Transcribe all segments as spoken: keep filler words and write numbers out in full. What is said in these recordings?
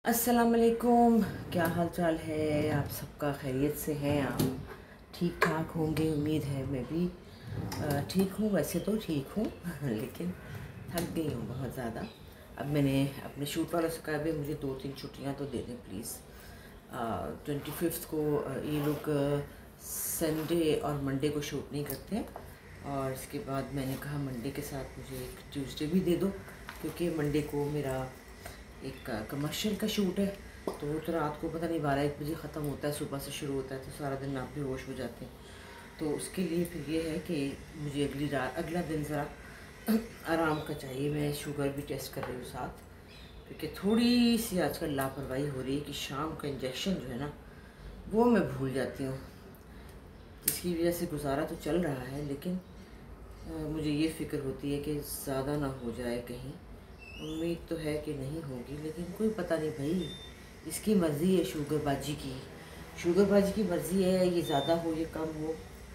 अस्सलाम वालेकुम। क्या हाल चाल है? आप सबका खैरियत से हैं? आप ठीक ठाक होंगे, उम्मीद है। मैं भी ठीक हूँ, वैसे तो ठीक हूँ लेकिन थक गई हूँ बहुत ज़्यादा। अब मैंने अपने शूट वालों से कहा, भाई मुझे दो तीन छुट्टियाँ तो दे दें प्लीज़। ट्वेंटी फिफ्थ को ये लोग संडे और मंडे को शूट नहीं करते हैं, और इसके बाद मैंने कहा मंडे के साथ मुझे एक ट्यूसडे भी दे दो, क्योंकि मंडे को मेरा एक कमर्शियल का शूट है। तो वो तो रात को पता नहीं बारह एक बजे ख़त्म होता है, सुबह से शुरू होता है, तो सारा दिन आप बेहोश हो जाते हैं। तो उसके लिए फिर ये है कि मुझे अगली रात अगला दिन ज़रा आराम का चाहिए। मैं शुगर भी टेस्ट कर रही हूँ साथ, क्योंकि थोड़ी सी आजकल लापरवाही हो रही है कि शाम का इंजेक्शन जो है ना वो मैं भूल जाती हूँ, जिसकी वजह से गुजारा तो चल रहा है, लेकिन मुझे ये फ़िक्र होती है कि ज़्यादा ना हो जाए कहीं। उम्मीद तो है कि नहीं होगी, लेकिन कोई पता नहीं भाई, इसकी मर्ज़ी है शुगरबाजी की। शुगरबाजी की मर्ज़ी है, ये ज़्यादा हो ये कम हो।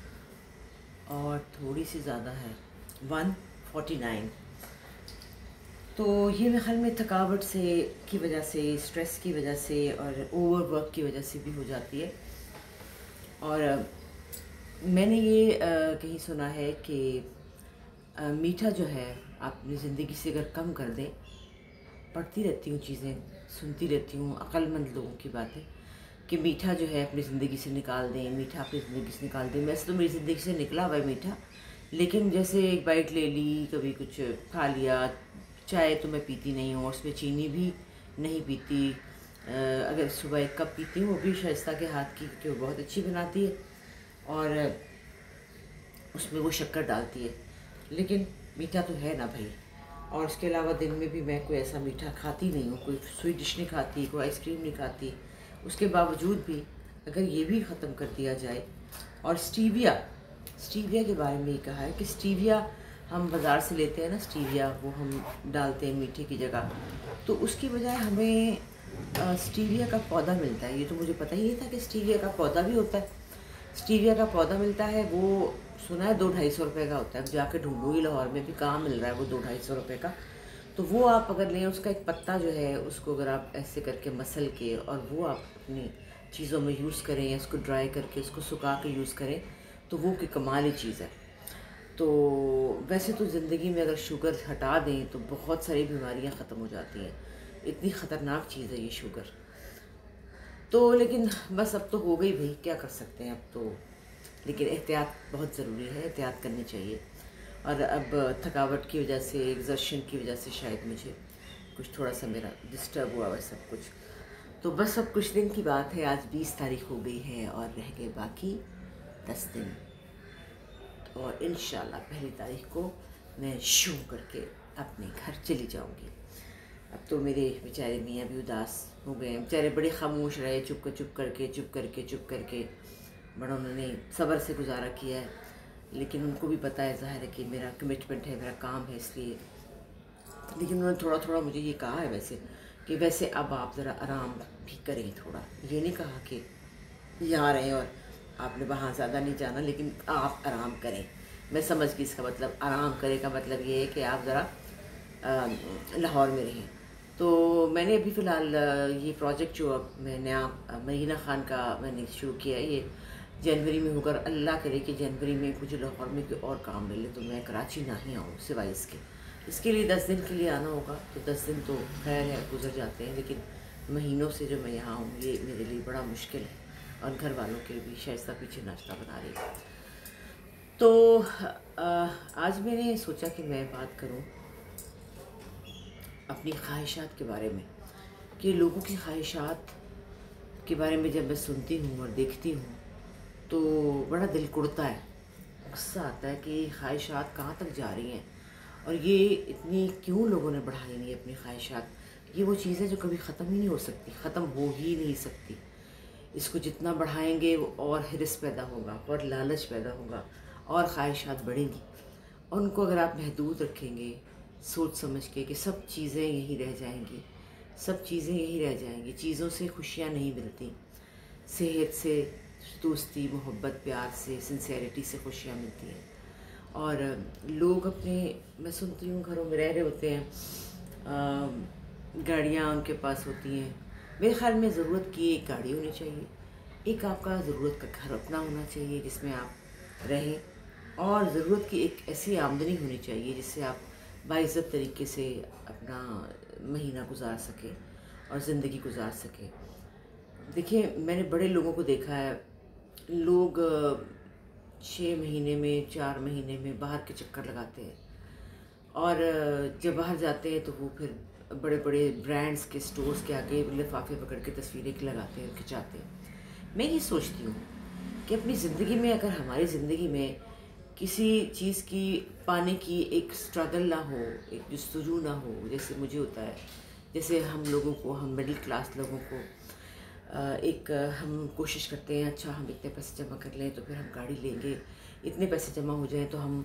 और थोड़ी सी ज़्यादा है, वन फोर्टी नाइन। तो ये मेरे ख्याल में थकावट से की वजह से, स्ट्रेस की वजह से और ओवर वर्क की वजह से भी हो जाती है। और मैंने ये कहीं सुना है कि मीठा जो है आप अपनी ज़िंदगी से अगर कम कर दें, पढ़ती रहती हूँ चीज़ें, सुनती रहती हूँ अक्लमंद लोगों की बातें कि मीठा जो है अपनी ज़िंदगी से निकाल दें, मीठा अपनी ज़िंदगी से निकाल दें। वैसे तो मेरी ज़िंदगी से निकला हुआ है मीठा, लेकिन जैसे एक बाइट ले ली, कभी कुछ खा लिया। चाय तो मैं पीती नहीं हूँ, उसमें चीनी भी नहीं पीती। अगर सुबह एक कप पीती हूँ, वो भी शाइस्ता के हाथ की, क्योंकि वो बहुत अच्छी बनाती है और उसमें वो शक्कर डालती है। लेकिन मीठा तो है ना भाई। और उसके अलावा दिन में भी मैं कोई ऐसा मीठा खाती नहीं हूँ, कोई स्वीट डिश नहीं खाती, कोई आइसक्रीम नहीं खाती। उसके बावजूद भी अगर ये भी ख़त्म कर दिया जाए। और स्टीविया स्टीविया के बारे में ये कहा है कि स्टीविया हम बाज़ार से लेते हैं ना, स्टीविया वो हम डालते हैं मीठे की जगह, तो उसकी बजाय हमें स्टीविया का पौधा मिलता है। ये तो मुझे पता ही नहीं था कि स्टीविया का पौधा भी होता है। स्टीविया का पौधा मिलता है, वो सुना है दो ढाई सौ रुपये का होता है। अब जाके ढूंढूंगी लाहौर में भी कहाँ मिल रहा है वो दो ढाई सौ रुपये का। तो वो आप अगर लें, उसका एक पत्ता जो है उसको अगर आप ऐसे करके मसल के और वो आप अपनी चीज़ों में यूज़ करें, या उसको ड्राई करके उसको सुखा के यूज़ करें, तो वो की कमाल ही चीज़ है। तो वैसे तो ज़िंदगी में अगर शुगर हटा दें तो बहुत सारी बीमारियाँ ख़त्म हो जाती हैं। इतनी ख़तरनाक चीज़ है ये शुगर। तो लेकिन बस अब तो हो गई भाई, क्या कर सकते हैं अब तो। लेकिन एहतियात बहुत ज़रूरी है, एहतियात करनी चाहिए। और अब थकावट की वजह से, एग्जर्शन की वजह से शायद मुझे कुछ थोड़ा सा मेरा डिस्टर्ब हुआ है सब कुछ। तो बस अब कुछ दिन की बात है, आज बीस तारीख हो गई है और रह गए बाकी दस दिन। और इंशाल्लाह पहली तारीख को मैं शू करके अपने घर चली जाऊंगी। अब तो मेरे बेचारे मियाँ भी उदास हो गए हैं, बेचारे बड़े खामोश रहे, चुप कर चुप करके चुप करके चुप करके बड़ा उन्होंने सब्र से गुजारा किया है। लेकिन उनको भी पता है, ज़ाहिर है कि मेरा कमिटमेंट है, मेरा काम है, इसलिए। लेकिन उन्होंने थोड़ा थोड़ा मुझे ये कहा है वैसे कि वैसे अब आप ज़रा आराम भी करें थोड़ा। ये नहीं कहा कि यहाँ रहें और आपने वहाँ ज़्यादा नहीं जाना, लेकिन आप आराम करें। मैं समझ गई इसका मतलब। आराम करें का मतलब ये है कि आप ज़रा लाहौर में रहें। तो मैंने अभी फ़िलहाल ये प्रोजेक्ट जो अब मैं नया महीना ख़ान का मैंने शुरू किया है, ये जनवरी में होकर, अल्लाह करे कि जनवरी में मुझे लाहौर में कोई और काम मिले तो मैं कराची ना ही आऊँ सिवाय इसके। इसके लिए दस दिन के लिए आना होगा, तो दस दिन तो खैर है गुजर जाते हैं, लेकिन महीनों से जो मैं यहाँ हूँ ये मेरे लिए बड़ा मुश्किल है। और घर वालों के भी शाइस्ता पीछे नाश्ता बना रही है। तो आ, आज मैंने सोचा कि मैं बात करूँ अपनी ख्वाहिशात के बारे में, कि लोगों की ख्वाहिशात के बारे में जब मैं सुनती हूँ और देखती हूँ तो बड़ा दिल कुड़ता है, गुस्सा आता है कि ख्वाहिशात कहाँ तक जा रही हैं, और ये इतनी क्यों लोगों ने बढ़ाई नहीं अपनी ख्वाहिशात। ये वो चीज़ है जो कभी ख़त्म ही नहीं हो सकती, ख़त्म हो ही नहीं सकती। इसको जितना बढ़ाएंगे वो और हिरस पैदा होगा, और लालच पैदा होगा, और ख्वाहिशात बढ़ेंगी। और उनको अगर आप महदूद रखेंगे सोच समझ के कि सब चीज़ें यही रह जाएंगी, सब चीज़ें यही रह जाएंगी, चीज़ों से खुशियाँ नहीं मिलती, सेहत से, दोस्ती, मोहब्बत, प्यार से, सिंसेरिटी से खुशियाँ मिलती हैं। और लोग अपने, मैं सुनती हूँ घरों में रह रहे होते हैं, गाड़ियाँ उनके पास होती हैं, मेरे ख़्याल में ज़रूरत की एक गाड़ी होनी चाहिए, एक आपका ज़रूरत का घर अपना होना चाहिए जिसमें आप रहें, और ज़रूरत की एक ऐसी आमदनी होनी चाहिए जिससे आप बाइज़्ज़त तरीके से अपना महीना गुजार सकें और ज़िंदगी गुजार सकें। देखिए, मैंने बड़े लोगों को देखा है, लोग छः महीने में, चार महीने में बाहर के चक्कर लगाते हैं, और जब बाहर जाते हैं तो वो फिर बड़े बड़े ब्रांड्स के स्टोर्स के आगे लिफाफे पकड़ के तस्वीरें लगाते हैं, खिंचाते हैं। मैं ये सोचती हूँ कि अपनी ज़िंदगी में, अगर हमारी ज़िंदगी में किसी चीज़ की पाने की एक स्ट्रगल ना हो, एक जस्तजू ना हो, जैसे मुझे होता है, जैसे हम लोगों को, हम मिडिल क्लास लोगों को एक हम कोशिश करते हैं, अच्छा हम इतने पैसे जमा कर लें तो फिर हम गाड़ी लेंगे, इतने पैसे जमा हो जाएं तो हम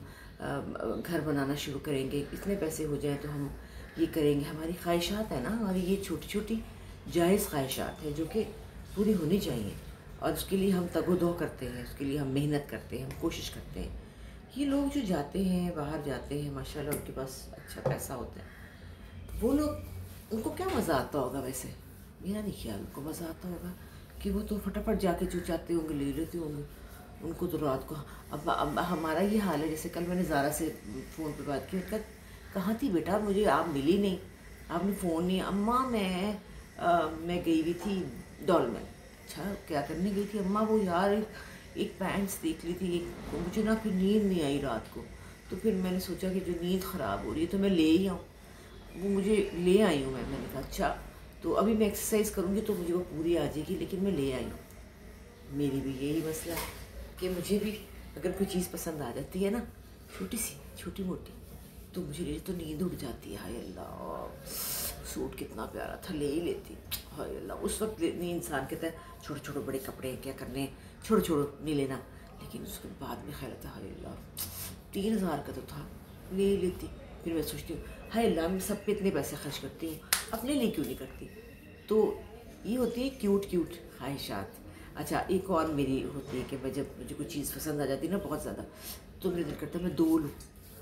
घर बनाना शुरू करेंगे, इतने पैसे हो जाएं तो हम ये करेंगे। हमारी ख्वाहिशात है ना, हमारी ये छोटी छोटी जायज़ ख्वाहिशात हैं जो कि पूरी होनी चाहिए, और उसके लिए हम तगोदो करते हैं, उसके लिए हम मेहनत करते हैं, हम कोशिश करते हैं। ये लोग जो जाते हैं, बाहर जाते हैं, माशाल्लाह उनके पास अच्छा पैसा होता है, वो लोग, उनको क्या मज़ा आता होगा? वैसे मेरा नहीं ख्याल उनको मज़ा आता होगा, कि वो तो फटाफट जाके जो चाहते होंगे ले लेते होंगे। उनको तो रात को, अब अब हमारा ये हाल है, जैसे कल मैंने ज़ारा से फ़ोन पे बात की, उनका कहाँ थी बेटा, मुझे आप मिली नहीं, आपने फ़ोन नहीं। अम्मा मैं आ, मैं गई हुई थी डॉल में। अच्छा, क्या करने गई थी अम्मा? वो यार एक पैंट्स देख ली थी, एक मुझे ना फिर नींद नहीं आई रात को, तो फिर मैंने सोचा कि जो नींद ख़राब हो रही है तो मैं ले ही आऊँ, वो मुझे ले आई हूँ मैं। मैंने कहा अच्छा, तो अभी मैं एक्सरसाइज करूँगी तो मुझे वो पूरी आ जाएगी, लेकिन मैं ले आई हूँ। मेरी भी यही मसला है कि मुझे भी अगर कोई चीज़ पसंद आ जाती है ना, छोटी सी छोटी मोटी, तो मुझे तो नींद उड़ जाती है। हाय अल्लाह, सूट कितना प्यारा था, ले ही लेती। हाय अल्लाह, उस वक्त नहीं, इंसान कहता है छोटे छोटे बड़े कपड़े क्या करने, छोड़ो छोड़ो नहीं लेना, लेकिन उसके बाद में ख्याल आता है हाय अल्लाह, तीन हज़ार का तो था, ले ही लेती। फिर मैं सोचती हूँ हाय अल्लाह, मैं सब पे इतने पैसे खर्च करती हूँ, अपने लिए क्यों नहीं करती? तो ये होती है क्यूट क्यूट ख्वाहिशात। अच्छा, एक और मेरी होती है कि मैं जब मुझे कोई चीज़ पसंद आ जाती है ना बहुत ज़्यादा, तो मेरा दिल करता है मैं दो लूँ।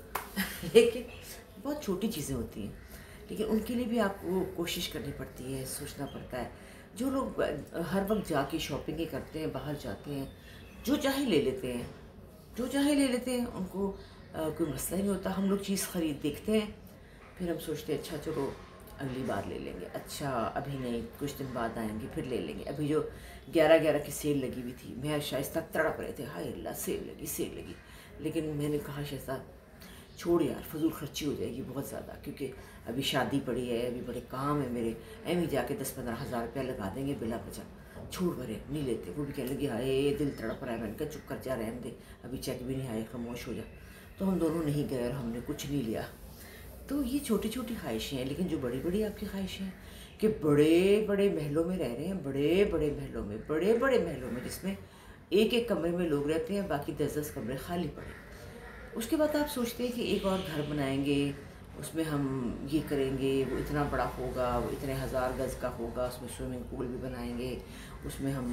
लेकिन बहुत छोटी चीज़ें होती हैं, लेकिन उनके लिए भी आपको कोशिश करनी पड़ती है, सोचना पड़ता है। जो लोग हर वक्त जाके शॉपिंग करते हैं, बाहर जाते हैं, जो चाहे ले लेते हैं, जो चाहे ले लेते हैं, उनको आ, कोई मसला ही नहीं होता। हम लोग चीज़ ख़रीद देखते हैं, फिर हम सोचते हैं अच्छा चलो अगली बार ले लेंगे, अच्छा अभी नहीं, कुछ दिन बाद आएंगे फिर ले लेंगे। अभी जो ग्यारह ग्यारह की सेल लगी हुई थी, मैं शाइस्ता तड़प रहे थे, हाय अल्लाह सेल लगी सेल लगी, लेकिन मैंने कहा शाइस्ता छोड़ यार, फजूल खर्ची हो जाएगी बहुत ज़्यादा, क्योंकि अभी शादी पड़ी है, अभी बड़े काम है मेरे, एम जाके दस पंद्रह हज़ार रुपया लगा देंगे बिला बचा, छोड़ भरे नहीं लेते। वो भी कहने लगे हाय दिल तड़प रहा है, मैंने कहा चुप कर जा, रहने दे, अभी चेक भी नहीं आए, खामोश हो जा। तो हम दोनों नहीं गए और हमने कुछ नहीं लिया। तो ये छोटी छोटी ख्वाहिशें हैं, लेकिन जो बड़ी बड़ी आपकी ख्वाहिशें हैं कि बड़े बड़े महलों में रह रहे हैं, बड़े बड़े महलों में, बड़े बड़े महलों में जिसमें एक एक कमरे में लोग रहते हैं, बाकी दस दस कमरे खाली पड़े। उसके बाद आप सोचते हैं कि एक और घर बनाएंगे, उसमें हम ये करेंगे, वो इतना बड़ा होगा, वो इतने हज़ार गज़ का होगा, उसमें स्विमिंग पूल भी बनाएंगे, उसमें हम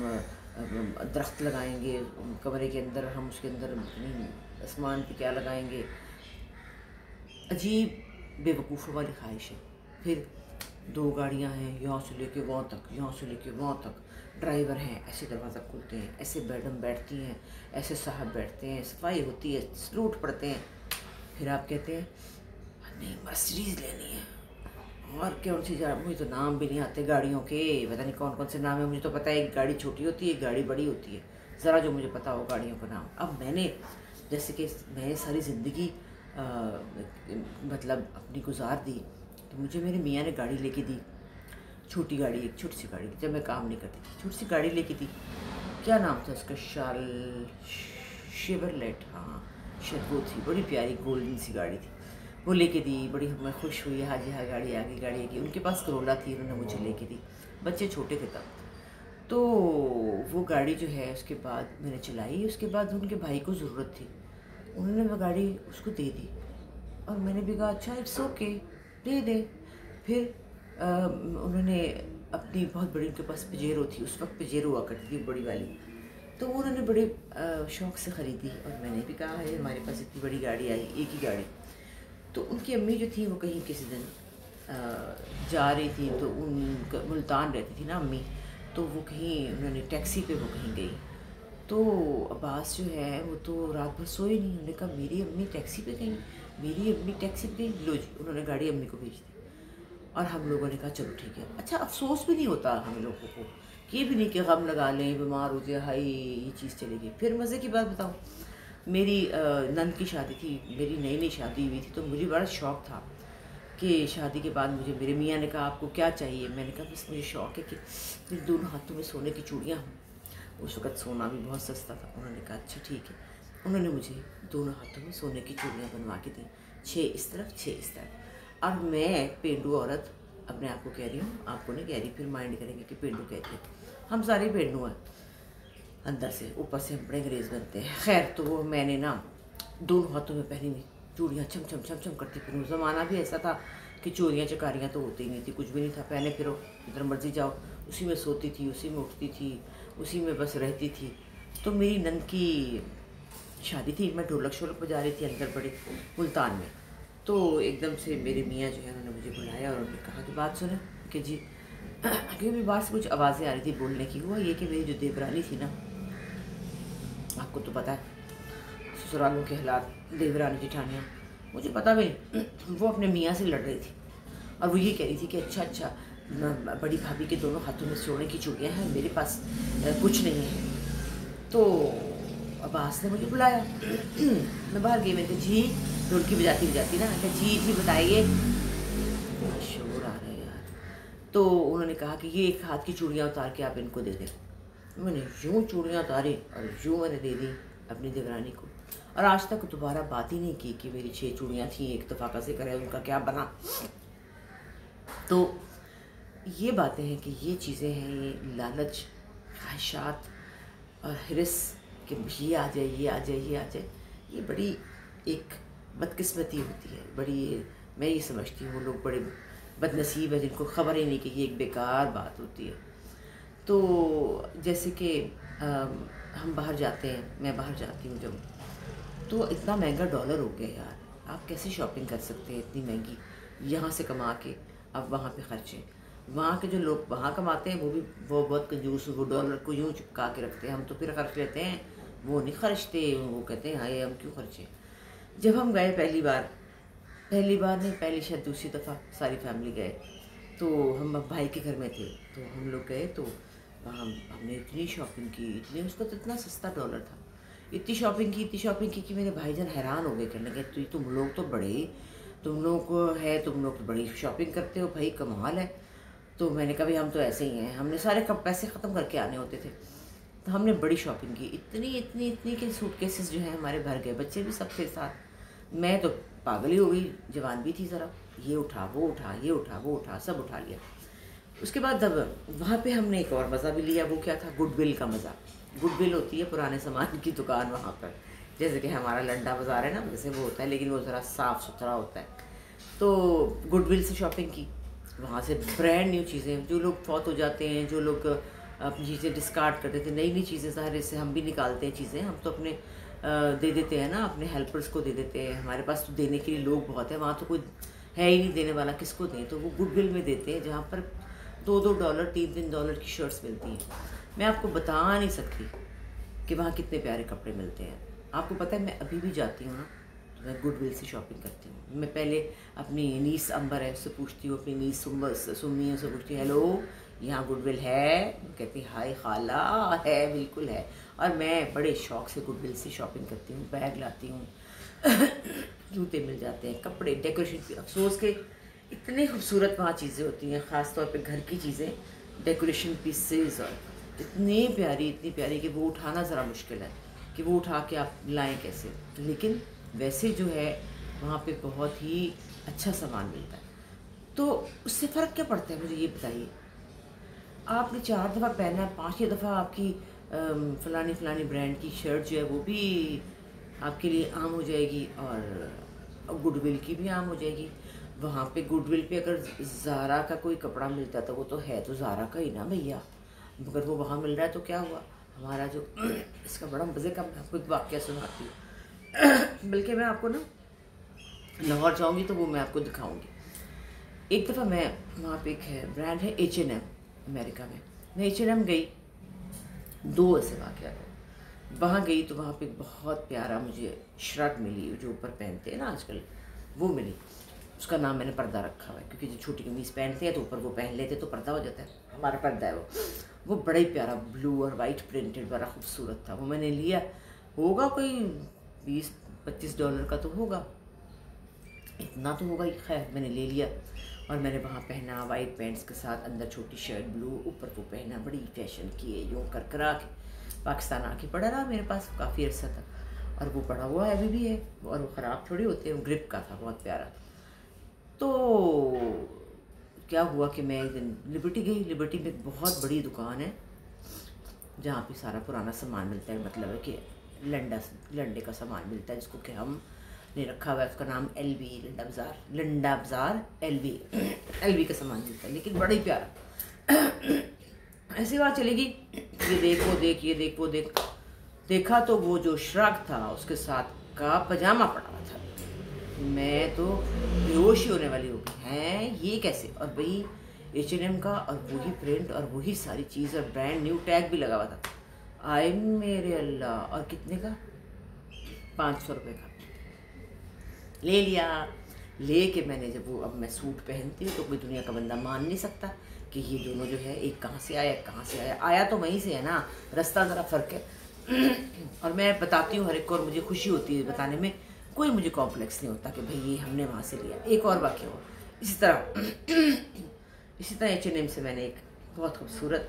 दरख्त लगाएंगे कमरे के अंदर, हम उसके अंदर आसमान पे क्या लगाएंगे। अजीब बेवकूफ़ों वाली ख्वाहिश है। फिर दो गाड़ियां हैं, यहाँ से लेके वहाँ तक, यहाँ से लेके वहाँ तक, ड्राइवर हैं, ऐसे दरवाज़ा खोलते हैं, ऐसे मैडम बैठती हैं, ऐसे साहब बैठते हैं, सफाई होती है, सलूट पड़ते हैं। फिर आप कहते हैं नहीं मर्सिडीज़ लेनी है, और कौन सी जा, मुझे तो नाम भी नहीं आते गाड़ियों के, पता नहीं कौन कौन से नाम है। मुझे तो पता है एक गाड़ी छोटी होती है, एक गाड़ी बड़ी होती है, ज़रा जो मुझे पता हो गाड़ियों का नाम। अब मैंने जैसे कि मैंने सारी ज़िंदगी मतलब अपनी गुजार दी, तो मुझे मेरे मियाँ ने गाड़ी लेके दी, छोटी गाड़ी, एक छोटी सी गाड़ी, जब मैं काम नहीं करती थी, छोटी सी गाड़ी लेके दी। क्या नाम था उसका? शाल शेवरलेट, हाँ शायद वो थी, बड़ी प्यारी गोल्डन सी गाड़ी थी, वो लेके दी। बड़ी मैं खुश हुई, हाँ जी हाँ गाड़ी आ गई, गाड़ी आ गई। उनके पास करोला थी, उन्होंने मुझे लेके दी, बच्चे छोटे थे तब। तो वो गाड़ी जो है उसके बाद मैंने चलाई, उसके बाद उनके भाई को ज़रूरत थी, उन्होंने वो गाड़ी उसको दे दी, और मैंने भी कहा अच्छा इट्स ओके दे दे। फिर आ, उन्होंने अपनी बहुत बड़ी, उनके पास पजेरो थी, उस वक्त पजेरो हुआ करती थी बड़ी वाली, तो वो उन्होंने बड़े शौक़ से ख़रीदी, और मैंने भी कहा है हमारे पास इतनी बड़ी गाड़ी आई, एक ही गाड़ी। तो उनकी अम्मी जो थी वो कहीं किसी दिन जा रही थी, तो उन मुल्तान रहती थी ना अम्मी, तो वो कहीं उन्होंने टैक्सी पे वो कहीं गई, तो अब्बास जो है वो तो रात भर सोए नहीं। उन्होंने कहा मेरी अम्मी टैक्सी पे गई, मेरी अम्मी टैक्सी पे गई, लो जी उन्होंने गाड़ी अम्मी को भेज दी। और हम लोगों ने कहा चलो ठीक है। अच्छा अफसोस भी नहीं होता हम लोगों को, ये भी नहीं कि गम लगा लें, बीमार हो जाए, हाय ये चीज़ चलेगी। फिर मज़े की बात बताऊँ, मेरी नंद की शादी थी, मेरी नई नई शादी हुई थी, तो मुझे बड़ा शौक़ था कि शादी के बाद मुझे मेरे मियाँ ने कहा आपको क्या चाहिए। मैंने कहा बस मुझे शौक़ है कि मेरे दोनों हाथों में सोने की चूड़ियाँ हों। उस वक़्त सोना भी बहुत सस्ता था। उन्होंने कहा अच्छा ठीक है। उन्होंने मुझे दोनों हाथों में सोने की चूड़ियाँ बनवा के दी, छः इस तरफ छः इस तरफ। और मैं पेंडू औरत अपने आप को कह रही हूँ, आपको नहीं कह रही, फिर माइंड करेंगे कि पेंडू कहते हैं। हम सारे पेंडू हैं अंदर से, ऊपर से हम बड़े अंग्रेज़ बनते हैं। खैर तो वो मैंने ना दोनों हाथों में पहनी हुई चूड़ियाँ छम छम छम छम करती फिर। ज़माना भी ऐसा था कि चोरियाँ चकारियाँ तो होती ही नहीं थी, कुछ भी नहीं था, पहने फिरो जिधर मर्जी जाओ, उसी में सोती थी, उसी में उठती थी, उसी में बस रहती थी। तो मेरी नंद की शादी थी, मैं ढोलक शोलक बजा रही थी अंदर बड़े मुल्तान में। तो एकदम से मेरे मियाँ जो है उन्होंने मुझे बुलाया और उन्होंने कहा कि बात सुने कि जी, क्योंकि मेरी बात से कुछ आवाज़ें आ रही थी बोलने की। हुआ ये कि मेरी जो देवरानी थी ना, आपको तो पता है ससुरालों के हालात, देवरानी जेठानियाँ, मुझे पता भी नहीं, वो अपने मियाँ से लड़ रही थी और वो ये कह रही थी कि अच्छा अच्छा बड़ी भाभी के दोनों हाथों में सोने की चूड़ियाँ हैं, मेरे पास कुछ नहीं है। तो अब्बास ने मुझे बुलाया, मैं बाहर गई, मैं जी ढोलकी बजाती बजाती ना, क्या जी जी बताइए, शोर आ रहा है यार। तो उन्होंने कहा कि ये एक हाथ की चूड़ियाँ उतार के आप इनको दे दें। मैंने यूँ चूड़ियाँ उतारी और यूँ मैंने दे दी अपनी देवरानी को, और आज तक दोबारा बात ही नहीं की कि मेरी छः चूड़ियाँ थी, एक दफ़ा कैसे करे, उनका क्या बना। तो ये बातें हैं कि ये चीज़ें हैं, ये लालच, ख्वाहिशात और हिरिस कि ये आ जाए, ये आ जाए, ये आ जाए, ये बड़ी एक बदकिस्मती होती है। बड़ी, मैं ये समझती हूँ लोग बड़े बदनसीब है जिनको ख़बर ही नहीं कि ये एक बेकार बात होती है। तो जैसे कि हम बाहर जाते हैं, मैं बाहर जाती हूँ जब, तो इतना महंगा डॉलर हो गया यार, आप कैसे शॉपिंग कर सकते हैं इतनी महंगी, यहाँ से कमा के अब वहाँ पे खर्चे। वहाँ के जो लोग वहाँ कमाते हैं वो भी वो बहुत कंजूस, वो डॉलर को यूँ चिपका के रखते हैं, हम तो फिर खर्च लेते हैं, वो नहीं खर्चते, वो कहते हैं हाय हम क्यों खर्चे। जब हम गए पहली बार, पहली बार नहीं पहली शायद दूसरी दफ़ा सारी फैमिली गए, तो हम भाई के घर में थे, तो हम लोग गए, तो हम हमने इतनी शॉपिंग की, इतनी, उसका तो इतना सस्ता डॉलर था, इतनी शॉपिंग की इतनी शॉपिंग की कि मेरे भाईजान हैरान हो गए, कहने लगे तो तुम लोग तो बड़े, तुम लोग को है, तुम लोग तो बड़ी शॉपिंग करते हो भाई, कमाल है। तो मैंने कहा भाई हम तो ऐसे ही हैं, हमने सारे कब पैसे ख़त्म करके आने होते थे, तो हमने बड़ी शॉपिंग की, इतनी इतनी इतनी कि सूटकेसेस जो हैं हमारे भर गए, बच्चे भी सबके साथ। मैं तो पागल ही हो गई, जवान भी थी ज़रा, ये उठा वो उठा, ये उठा वो उठा, सब उठा लिया। उसके बाद अब वहाँ पे हमने एक और मज़ा भी लिया, वो क्या था, गुडविल का मज़ा। गुडविल होती है पुराने सामान की दुकान वहाँ पर, जैसे कि हमारा लंडा बाज़ार है ना, वैसे वो होता है, लेकिन वो ज़रा साफ़ सुथरा होता है। तो गुडविल से शॉपिंग की, वहाँ से ब्रांड न्यू चीज़ें, जो लोग फौत हो जाते हैं, जो लोग अपनी चीज़ें डिस्कार्ड कर देते हैं, नई नई चीज़ें, ज़ाहिर से हम भी निकालते हैं चीज़ें, हम तो अपने दे देते हैं ना, अपने हेल्पर्स को दे देते हैं, हमारे पास तो देने के लिए लोग बहुत हैं, वहाँ तो कोई है ही नहीं देने वाला, किसको दें, तो वो गुडविल में देते हैं, जहाँ पर दो दो डॉलर तीन तीन डॉलर की शर्ट्स मिलती हैं। मैं आपको बता नहीं सकती कि वहाँ कितने प्यारे कपड़े मिलते हैं। आपको पता है मैं अभी भी जाती हूँ ना, तो मैं गुडविल से शॉपिंग करती हूँ। मैं पहले अपनी नीस अंबर है उससे पूछती हूँ, अपनी नीस सुम्मी है उससे पूछती हूँ, हेलो यहाँ गुडविल है, कहती हाय खाला, है बिल्कुल है। और मैं बड़े शौक़ से गुडविल से शॉपिंग करती हूँ, बैग लाती हूँ, जूते मिल जाते हैं, कपड़े, डेकोरेशन, अफसोस के इतनी खूबसूरत वहाँ चीज़ें होती हैं, ख़ास तौर पे घर की चीज़ें, डेकोरेशन पीसेस, और इतनी प्यारी इतनी प्यारी कि वो उठाना ज़रा मुश्किल है कि वो उठा के आप लाएं कैसे, लेकिन वैसे जो है वहाँ पे बहुत ही अच्छा सामान मिलता है। तो उससे फ़र्क क्या पड़ता है मुझे ये बताइए, आपने चार दफ़ा पहना है, पाँचवीं दफ़ा आपकी फ़लानी फ़लानी ब्रांड की शर्ट जो है वो भी आपके लिए आम हो जाएगी और गुडविल की भी आम हो जाएगी। वहाँ पे गुडविल पे अगर ज़ारा का कोई कपड़ा मिलता है तो वो तो है तो ज़ारा का ही ना भैया, मगर वो वहाँ मिल रहा है तो क्या हुआ, हमारा जो इसका बड़ा मज़े का, मैं आपको एक वाक़या सुनाती हूँ, बल्कि मैं आपको ना लाहौर जाऊँगी तो वो मैं आपको दिखाऊँगी। एक दफ़ा मैं वहाँ पे एक है ब्रांड है एच एन एम अमेरिका में, मैं एच एन एम गई, दो ऐसे वाक़या थे। वहाँ गई तो वहाँ पे बहुत प्यारा मुझे शर्ट मिली जो ऊपर पहनते हैं ना आजकल, वो मिली। उसका नाम मैंने पर्दा रखा हुआ है क्योंकि जो छोटी कमीज़ पहनते हैं तो ऊपर वो पहन लेते तो पर्दा हो जाता है, हमारा पर्दा है वो। वो बड़ा ही प्यारा ब्लू और वाइट प्रिंटेड बड़ा खूबसूरत था। वो मैंने लिया, होगा कोई बीस पच्चीस डॉलर का तो होगा, इतना तो होगा ही। खैर मैंने ले लिया और मैंने वहाँ पहना वाइट पैंट्स के साथ, अंदर छोटी शर्ट ब्लू, ऊपर वो पहना, बड़ी फैशन की है यूँ कर करा के। पाकिस्तान आके पड़ा रहा मेरे पास काफ़ी अर्सा तक और वो पड़ा हुआ है अभी भी है, और वो ख़राब थोड़ी होते हैं, वो ग्रिप का था बहुत प्यारा। तो क्या हुआ कि मैं एक दिन लिबर्टी गई। लिबर्टी में एक बहुत बड़ी दुकान है जहाँ पे सारा पुराना सामान मिलता है, मतलब है कि लंडा लंडे का सामान मिलता है, जिसको कि हम ने रखा हुआ है, उसका नाम एल बी लंडा बाज़ार, लंडा बाज़ार एल बी एल बी का सामान मिलता है, लेकिन बड़ा ही प्यारा। ऐसी बात चलेगी, ये देख वो देख ये देख वो देख, देखा तो वो जो श्रग था उसके साथ का पजामा पड़ा हुआ था। मैं तो बेहोश ही होने वाली हो गई, हैं ये कैसे? और वही एच एन एम का और वही प्रिंट और वही सारी चीज़ और ब्रांड न्यू टैग भी लगा हुआ था। आए मेरे अल्लाह, और कितने का? पाँच सौ रुपये का ले लिया। ले के मैंने जब वो, अब मैं सूट पहनती हूँ तो कोई दुनिया का बंदा मान नहीं सकता कि ये दोनों जो है एक कहाँ से आया कहाँ से आया। आया तो वहीं से है ना, रास्ता ज़रा फ़र्क है। और मैं बताती हूँ हर एक को, और मुझे खुशी होती है बताने में, कोई मुझे कॉम्प्लेक्स नहीं होता कि भाई ये हमने वहाँ से लिया। एक और वाक़या हो इसी तरह इसी तरह एच एन एम से मैंने एक बहुत खूबसूरत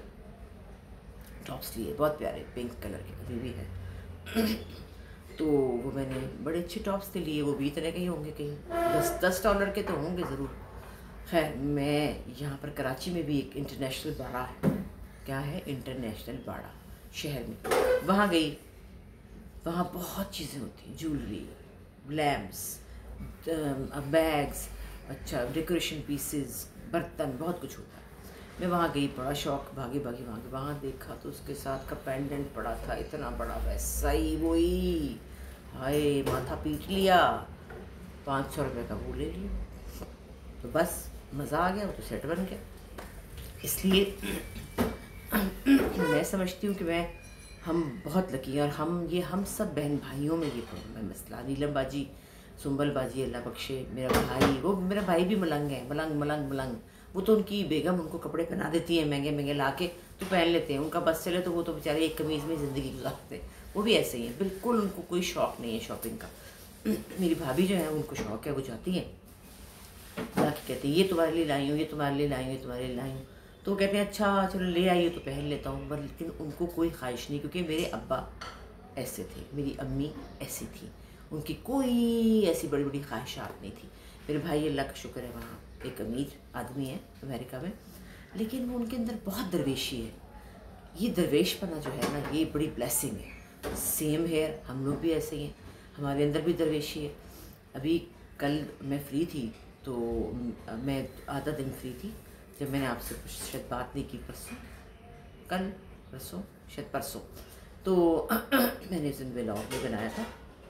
टॉप्स लिए, बहुत प्यारे पिंक कलर के, अभी भी है। तो वो मैंने बड़े अच्छे टॉप्स थे लिए, वो भी इतने के ही होंगे, कहीं दस दस डॉलर के तो होंगे ज़रूर। खैर मैं यहाँ पर कराची में भी एक इंटरनेशनल बाड़ा है, क्या है इंटरनेशनल बाड़ा शहर में, वहाँ गई। वहाँ बहुत चीज़ें होती हैं, ज्वेलरी, लैम्प्स, बैग्स, अच्छा डेकोरेशन पीसेस, बर्तन, बहुत कुछ होता है। मैं वहाँ गई, बड़ा शौक, भागी भागी वहाँ वहाँ देखा तो उसके साथ का पेंडेंट पड़ा था, इतना बड़ा, वैसा ही वही, हाय माथा पीट लिया। पाँच सौ रुपये का वो ले लिया, तो बस मज़ा आ गया, वो तो सेट बन गया। इसलिए मैं समझती हूँ कि मैं हम बहुत लकी हैं, और हम ये हम सब बहन भाइयों में ये प्रॉब्लम है मसला। नीलम बाजी, सुंबल बाजी अल्लाह बख्शे, मेरा भाई, वो मेरा भाई भी मलंग है, मलंग मलंग मलंग। वो तो उनकी बेगम उनको कपड़े पहना देती है महंगे महंगे ला के, तो पहन लेते हैं, उनका बस चले तो वो तो बेचारे एक कमीज़ में ज़िंदगी गुजारते हैं। वो भी ऐसे ही हैं, बिल्कुल उनको कोई शौक़ नहीं है शॉपिंग का। मेरी भाभी जो है उनको शौक़ है, वो जाती हैं जाके कहती है ये तुम्हारे लिए लाई हूँ, ये तुम्हारे लिए लाई हूँ, ये तुम्हारे लिए लाई हूँ। तो वो कहते हैं अच्छा चलो ले आई हो तो पहन लेता हूँ, पर लेकिन उनको कोई ख्वाहिश नहीं, क्योंकि मेरे अब्बा ऐसे थे, मेरी अम्मी ऐसी थी, उनकी कोई ऐसी बड़ी बड़ी ख्वाहिशात नहीं थी। मेरे भाई अल्लाह का शुक्र है वहाँ एक अमीर आदमी है अमेरिका में, लेकिन वो उनके अंदर बहुत दरवेशी है। ये दरवेशपना जो है ना, ये बड़ी ब्लेसिंग है। सेम हेयर, हम लोग भी ऐसे ही हैं, हमारे अंदर भी दरवेशी है। अभी कल मैं फ्री थी, तो मैं आधा दिन फ्री थी जब मैंने आपसे कुछ शायद बात नहीं की, परसों कल परसों शायद परसों, तो मैंने उस दिन व्लॉग भी बनाया था।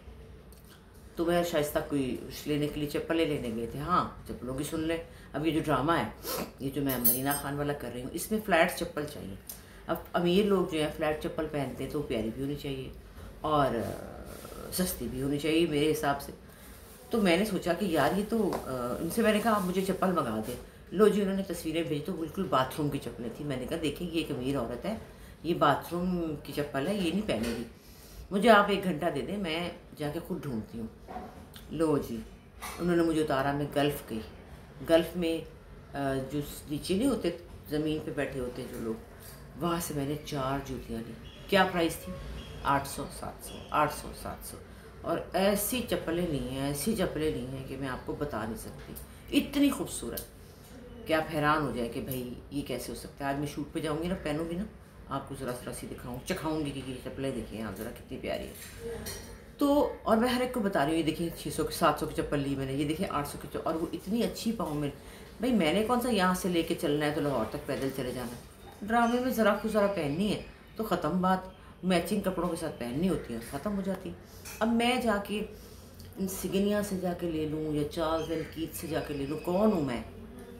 तो मैं शाइस्ता कोई लेने के लिए चप्पलें लेने गए थे। हाँ चप्पलों की सुन लें, अब ये जो ड्रामा है, ये जो मैं मरीना खान वाला कर रही हूँ, इसमें फ़्लैट चप्पल चाहिए। अब अमीर लोग जो है फ़्लैट चप्पल पहनते हैं तो प्यारी भी होनी चाहिए और सस्ती भी होनी चाहिए मेरे हिसाब से। तो मैंने सोचा कि यार ये तो उनसे मैंने कहा आप मुझे चप्पल मंगा दें। लो जी, उन्होंने तस्वीरें भेजी तो बिल्कुल बाथरूम की चप्पलें थी। मैंने कहा देखिए ये एक अमीर औरत है, ये बाथरूम की चप्पल है, ये नहीं पहनेगी, मुझे आप एक घंटा दे दें, मैं जाके खुद ढूंढती हूँ। लो जी, उन्होंने मुझे उतारा, मैं गल्फ़ गई। गल्फ़ में जो नीचे नहीं होते, ज़मीन पे बैठे होते जो लोग, वहाँ से मैंने चार जूतियाँ ली। क्या प्राइस थी? आठ सौ सात सौ आठ सौ सात सौ और ऐसी चप्पलें ली हैं, ऐसी चप्पलें ली हैं कि मैं आपको बता नहीं सकती, इतनी खूबसूरत कि आप हैरान हो जाए कि भाई ये कैसे हो सकता है। आज मैं शूट पे जाऊँगी ना, पहनूँगी ना, आपको ज़रा ज़रा सी दिखाऊँ, चखाऊँगी कि ये चप्पलें देखिए आप ज़रा कितनी प्यारी है। तो और मैं हर एक को बता रही हूँ, ये देखिए छः सौ की सात सौ की चप्पल ली मैंने, ये देखिए आठ सौ की, और वो इतनी अच्छी पाँव में। भाई मैंने कौन सा यहाँ से लेके चलना है तो लाहौर तक पैदल चले जाना। ड्रामे में ज़रा कुछ ज़रा पहननी है तो ख़त्म बात, मैचिंग कपड़ों के साथ पहननी होती है, ख़त्म हो जाती है। अब मैं जाके इंसिग्निया से जाके ले लूँ या चार्ल्स एंड कीथ से जाके ले लूँ, कौन हूँ मैं?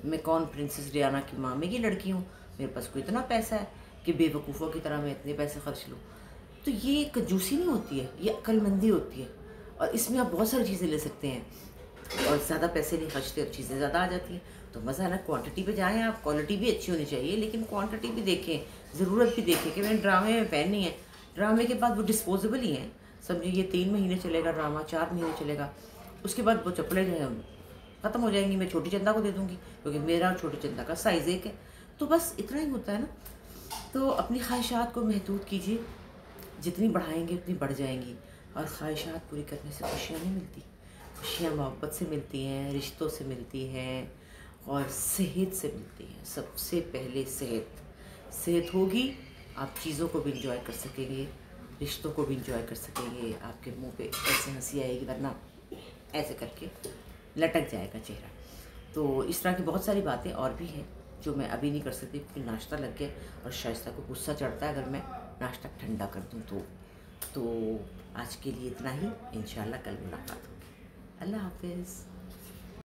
मैं कौन प्रिंसेस डियाना की मामे की लड़की हूँ, मेरे पास कोई इतना पैसा है कि बेवकूफ़ों की तरह मैं इतने पैसे खर्च लूँ। तो ये कंजूसी नहीं होती है, ये अक्लमंदी होती है। और इसमें आप बहुत सारी चीज़ें ले सकते हैं और ज़्यादा पैसे नहीं खर्चते और चीज़ें ज़्यादा आ जाती हैं। तो मज़ा है ना, क्वांटिटी पे जाएं आप, क्वालिटी भी अच्छी होनी चाहिए लेकिन क्वांटिटी भी देखें, ज़रूरत भी देखें कि मैंने ड्रामे में पहननी है। ड्रामे के बाद वो डिस्पोजेबल ही हैं, समझिए ये तीन महीने चलेगा ड्रामा, चार महीने चलेगा, उसके बाद वो चप्पलें जो हैं ख़त्म हो जाएंगी, मैं छोटी चंदा को दे दूँगी क्योंकि मेरा और छोटी चंदा का साइज़ एक है। तो बस इतना ही होता है ना। तो अपनी ख्वाहिशात को महदूद कीजिए, जितनी बढ़ाएंगे उतनी बढ़ जाएंगी। और ख्वाहिशात पूरी करने से खुशियाँ नहीं मिलती, खुशियाँ मोहब्बत से मिलती हैं, रिश्तों से मिलती हैं और सेहत से मिलती हैं। सबसे पहले सेहत सेहत होगी, आप चीज़ों को भी इंजॉय कर सकेंगे, रिश्तों को भी इंजॉय कर सकेंगे। आपके मुंह पे ऐसे हंसी आएगी, वरना ऐसे करके लटक जाएगा चेहरा। तो इस तरह की बहुत सारी बातें और भी हैं जो मैं अभी नहीं कर सकती क्योंकि नाश्ता लग गया और शाइस्ता को गुस्सा चढ़ता है अगर मैं नाश्ता ठंडा कर दूं तो तो आज के लिए इतना ही। इंशाल्लाह कल मुलाकात होगी। अल्लाह हाफिज़।